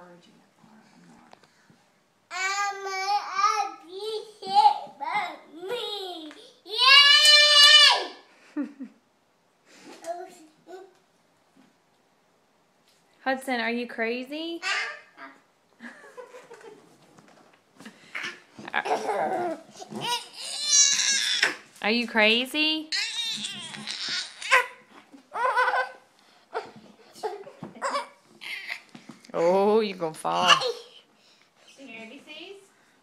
encouraging it for her. I'm not. Me. Yay! Hudson, are you crazy? Are you crazy? Oh, you're gonna fall. Sing your ABCs.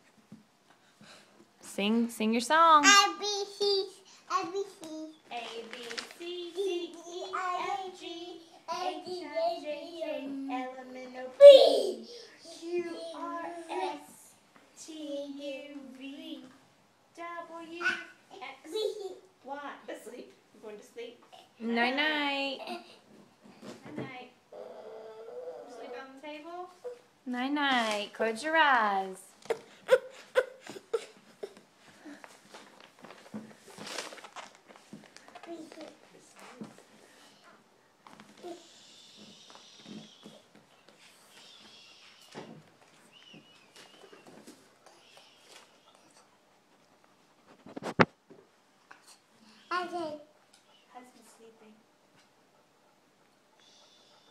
Sing your song. ABCs. ABCs. A, B, C, D, E, F, G, H, I, J, K, L, M, N, O, P, Q, R, S, T, U, V, W, X, Y. Asleep. You going to sleep? Night night. Good night. Sleep on the table. Night night. Close your eyes. Husband's sleeping.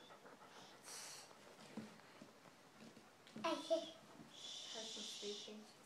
Husband's sleeping.